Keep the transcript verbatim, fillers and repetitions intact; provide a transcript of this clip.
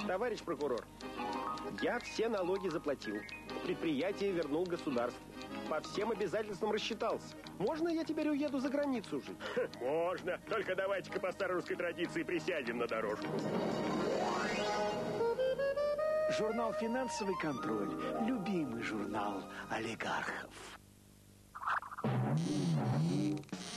Товарищ прокурор, я все налоги заплатил. Предприятие вернул государству. По всем обязательствам рассчитался. Можно я теперь уеду за границу жить? Можно. Только давайте-ка по старой русской традиции присядем на дорожку. Журнал «Финансовый контроль». Любимый журнал олигархов.